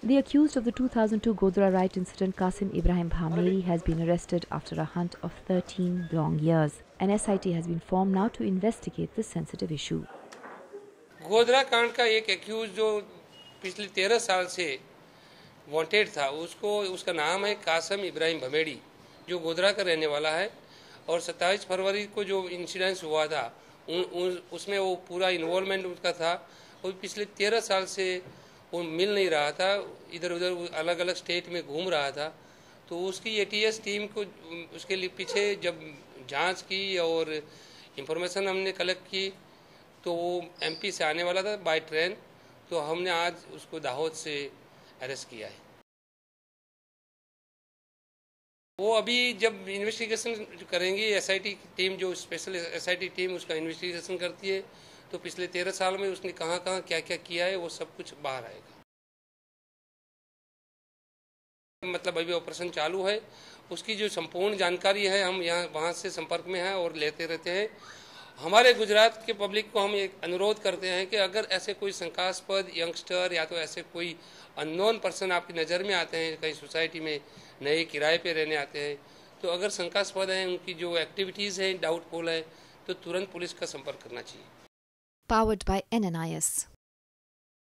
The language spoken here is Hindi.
The accused of the 2002 Godhra riot incident, Qasim Ibrahim Bhameri, has been arrested after a hunt of 13 long years. An SIT has been formed now to investigate this sensitive issue. Godhra कांड का एक एक्यूज जो पिछले 13 साल से वांटेड था, उसका नाम है कासिम इब्राहिम भमेड़ी, जो गोधरा का रहने वाला है। और 27 फरवरी को जो इंसिडेंस हुआ था उसमें वो पूरा इन्वॉल्वमेंट उसका था। और पिछले 13 साल से वो मिल नहीं रहा था, इधर उधर अलग अलग स्टेट में घूम रहा था। तो उसकी एटीएस टीम को उसके लिए पीछे जब जांच की और इंफॉर्मेशन हमने कलेक्ट की तो वो एमपी से आने वाला था बाय ट्रेन। तो हमने आज उसको दाहोद से अरेस्ट किया है। वो अभी जब इन्वेस्टिगेशन करेंगी, एसआईटी टीम जो स्पेशल एसआईटी टीम उसका इन्वेस्टिगेशन करती है, तो पिछले 13 साल में उसने कहाँ कहाँ क्या क्या किया है वो सब कुछ बाहर आएगा। मतलब अभी ऑपरेशन चालू है, उसकी जो संपूर्ण जानकारी है हम यहाँ वहाँ से संपर्क में हैं और लेते रहते हैं। हमारे गुजरात के पब्लिक को हम एक अनुरोध करते हैं कि अगर ऐसे कोई शंकास्पद यंगस्टर या तो ऐसे कोई अननोन पर्सन आपकी नज़र में आते हैं, कहीं सोसाइटी में नए किराए पे रहने आते हैं, तो अगर शंकास्पद हैं, उनकी जो एक्टिविटीज़ हैं डाउटफुल है, तो तुरंत पुलिस का संपर्क करना चाहिए। Powered by NNIS.